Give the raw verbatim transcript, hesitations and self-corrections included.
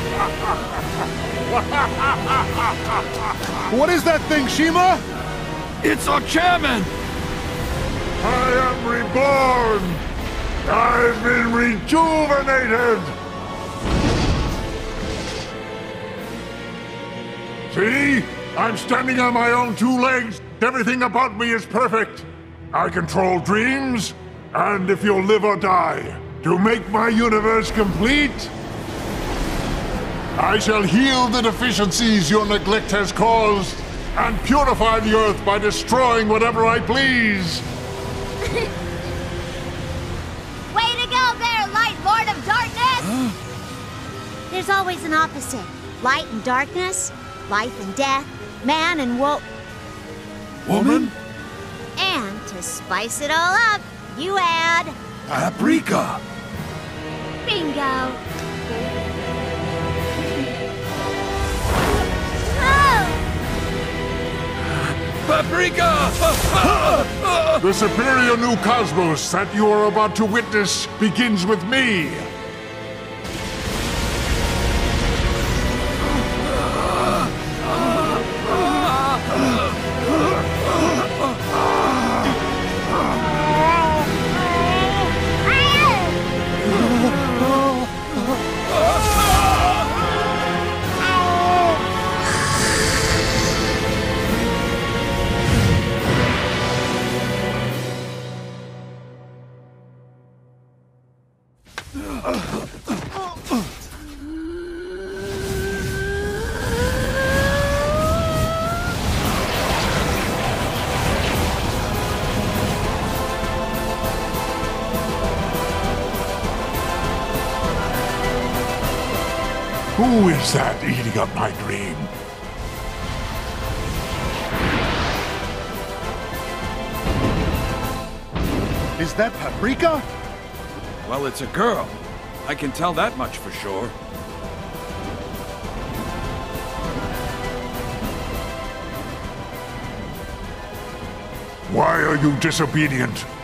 What is that thing, Shima? It's our chairman! I am reborn! I've been rejuvenated! See? I'm standing on my own two legs. Everything about me is perfect. I control dreams, and if you'll live or die, to make my universe complete, I shall heal the deficiencies your neglect has caused, and purify the Earth by destroying whatever I please. Way to go there, Light Lord of Darkness! There's always an opposite. Light and darkness, life and death, man and wo- Woman? And to spice it all up, you add... Paprika! Bingo! Oh! Paprika! The superior new cosmos that you are about to witness begins with me. Who is that eating up my dream? Is that Paprika? Well, it's a girl. I can tell that much for sure. Why are you disobedient?